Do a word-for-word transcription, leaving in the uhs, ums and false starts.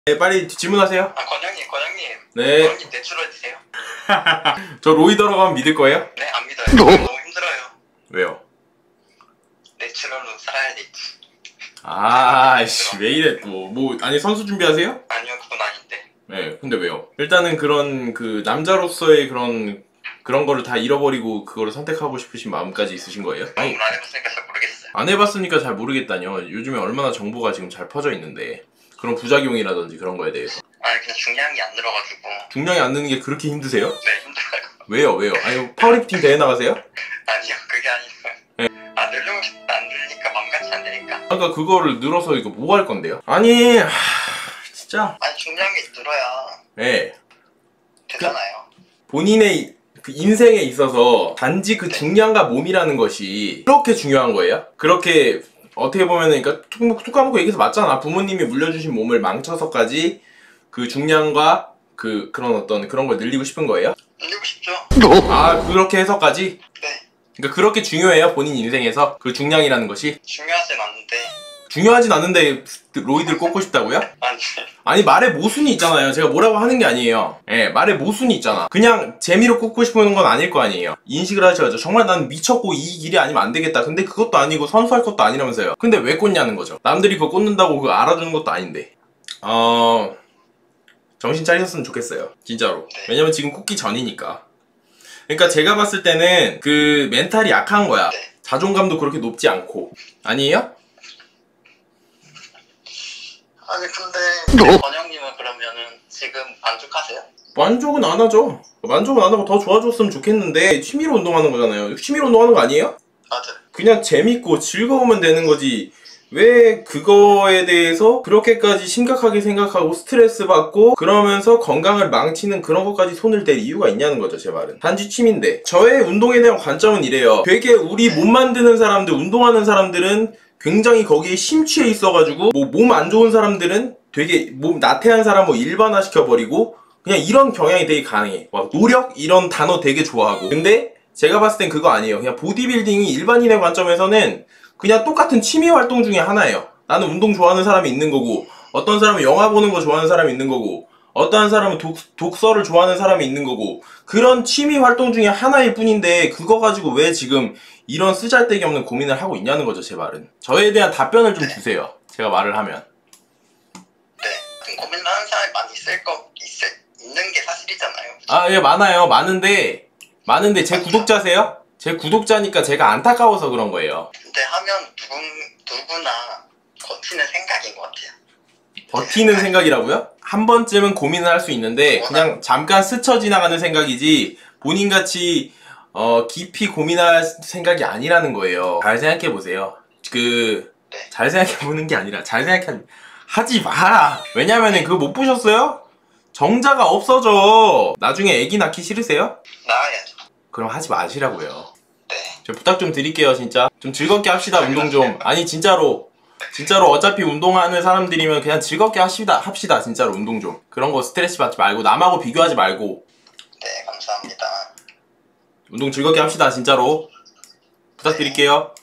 네, 빨리 질문하세요. 아, 권영님, 권영님. 네. 권영님 내추럴 드세요? 저 로이더라고 하면 믿을 거예요? 네, 안 믿어요. 너무 힘들어요. 왜요? 내추럴로 살아야 되지. 아이씨, 왜 이래 또. 뭐, 아니, 선수 준비하세요? 아니요, 그건 아닌데. 네, 근데 왜요? 일단은 그런, 그, 남자로서의 그런, 그런 거를 다 잃어버리고 그거를 선택하고 싶으신 마음까지 있으신 거예요? 아니, 안 해봤으니까 잘 모르겠어요. 안 해봤으니까 잘 모르겠다뇨. 요즘에 얼마나 정보가 지금 잘 퍼져 있는데. 그런 부작용이라든지 그런 거에 대해서. 아니, 그냥 중량이 안 늘어가지고. 중량이 안 느는 게 그렇게 힘드세요? 네, 힘들어요. 왜요, 왜요? 아니, 파워리프팅 대회 나가세요? 아니요, 그게 아니에요. 네. 아, 늘려고 싶다. 안 늘리니까 맘같이 안 되니까. 아까 그거를 늘어서 이거 뭐 할 건데요? 아니, 하, 진짜. 아니, 중량이 늘어야 네. 되잖아요. 본인의 그 인생에 있어서 단지 그 중량과 몸이라는 것이 그렇게 중요한 거예요? 그렇게 어떻게 보면은 그러니까 툭, 툭 까먹고 얘기해서 맞잖아. 부모님이 물려주신 몸을 망쳐서까지 그 중량과 그 그런 어떤 그런 걸 늘리고 싶은 거예요? 늘리고 싶죠? 아, 그렇게 해서까지? 네. 그러니까 그렇게 중요해요? 본인 인생에서 그 중량이라는 것이? 중요하진 않은데. 중요하진 않은데 로이드를 꽂고 싶다고요? 아니. 아니, 말에 모순이 있잖아요. 제가 뭐라고 하는 게 아니에요. 예, 말에 모순이 있잖아. 그냥 재미로 꽂고 싶은 건 아닐 거 아니에요. 인식을 하셔야죠. 정말 난 미쳤고 이 길이 아니면 안 되겠다. 근데 그것도 아니고 선수할 것도 아니라면서요. 근데 왜 꽂냐는 거죠. 남들이 그거 꽂는다고 그거 알아주는 것도 아닌데. 어... 정신 차리셨으면 좋겠어요. 진짜로. 왜냐면 지금 꽂기 전이니까. 그러니까 제가 봤을 때는 그 멘탈이 약한 거야. 자존감도 그렇게 높지 않고. 아니에요? 아니, 근데 권영님은 그러면은 지금 만족하세요? 만족은 안 하죠. 만족은 안 하고 더 좋아졌으면 좋겠는데 취미로 운동하는 거잖아요. 취미로 운동하는 거 아니에요? 맞아요. 그냥 재밌고 즐거우면 되는 거지. 왜 그거에 대해서 그렇게까지 심각하게 생각하고 스트레스 받고 그러면서 건강을 망치는 그런 것까지 손을 댈 이유가 있냐는 거죠, 제 말은. 단지 취미인데. 저의 운동에 대한 관점은 이래요. 되게 우리 몸 만드는 사람들, 운동하는 사람들은 굉장히 거기에 심취해 있어가지고 뭐 몸 안 좋은 사람들은 되게 몸 나태한 사람 뭐 일반화 시켜버리고 그냥 이런 경향이 되게 강해. 막 노력 이런 단어 되게 좋아하고. 근데 제가 봤을 땐 그거 아니에요. 그냥 보디빌딩이 일반인의 관점에서는 그냥 똑같은 취미 활동 중에 하나예요. 나는 운동 좋아하는 사람이 있는 거고, 어떤 사람은 영화 보는 거 좋아하는 사람이 있는 거고, 어떤 사람은 독, 독서를 좋아하는 사람이 있는 거고, 그런 취미 활동 중에 하나일 뿐인데 그거 가지고 왜 지금 이런 쓰잘데기 없는 고민을 하고 있냐는 거죠, 제 말은. 저에 대한 답변을 좀 주세요. 제가 말을 하면. 네, 고민을 하는 사람이 많이 있을 거 있을, 있는 게 사실이잖아요. 아, 예, 많아요. 많은데 많은데 제 구독자세요? 제 구독자니까 제가 안타까워서 그런 거예요. 근데 하면 누군, 누구나 버티는 생각인 것 같아요. 버티는 생각이라고요? 한 번쯤은 고민을 할 수 있는데 그냥 잠깐 스쳐 지나가는 생각이지 본인같이 어, 깊이 고민할 생각이 아니라는 거예요. 잘 생각해보세요. 그... 잘 생각해보는 게 아니라 잘 생각해... 하지 마! 왜냐면은 그거 못 보셨어요? 정자가 없어져. 나중에 애기 낳기 싫으세요? 나와야죠. 그럼 하지 마시라고요. 네. 저 부탁 좀 드릴게요, 진짜. 좀 즐겁게 합시다, 운동 좀. 아니, 진짜로. 진짜로 어차피 운동하는 사람들이면 그냥 즐겁게 합시다, 합시다, 진짜로 운동 좀. 그런 거 스트레스 받지 말고, 남하고 비교하지 말고. 네, 감사합니다. 운동 즐겁게 합시다, 진짜로. 부탁드릴게요.